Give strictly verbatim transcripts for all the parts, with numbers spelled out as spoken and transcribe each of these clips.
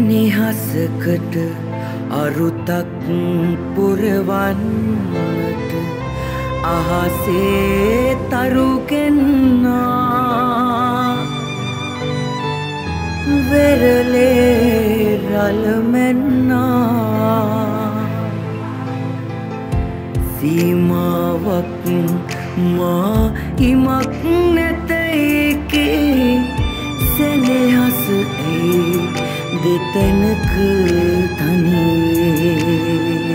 සෙනෙහසකට අරුතක් පුරවන්නට අහසේ තරු කෙන්නා වෙරළේ රළ මෙන්නා සීමාවක් මා ඉමක් නැත ඒකේ සෙනෙහස ඒ දෙතැනක තනියේ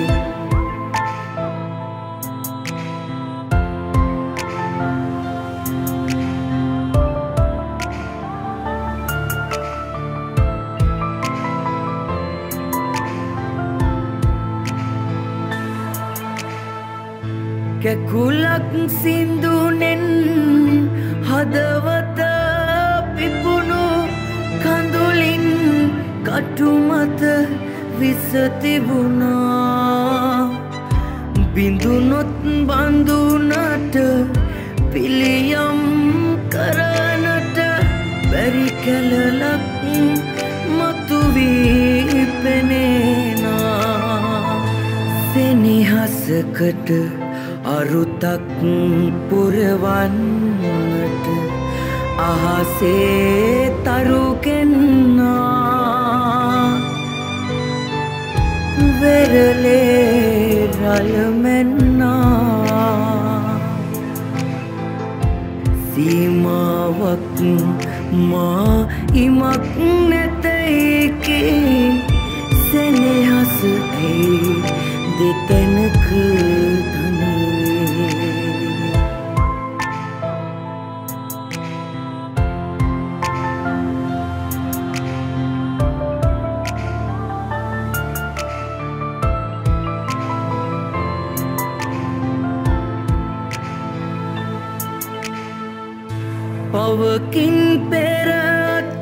කැකුලක් සින්දුනෙන් හදවත පිපුණු කඳුලින් කටුමත විස තිබුණා බිඳුනොත් බඳුනට පිළියම් කරනට බැරි කැලලක් මතුවී පෙනේනා සෙනෙහසකට අරුතක් පුරවන්නට අහසේ තරු කෙන්නා වෙරළේ රළ මෙන්නා සීමාවක් මා ඉමක් නැත ඒකේ සෙනෙහස ඒ දෙතැනක පවකින් පෙරත්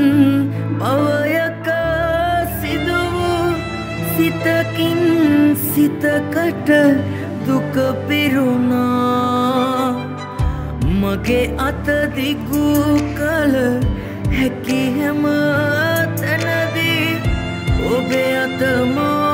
භවයක සිදු වූ සිතකින් සිතකට දුක පිරුණා මගේ අත දිගු කල හැකි හැම තැනදී ඔබේ අත මා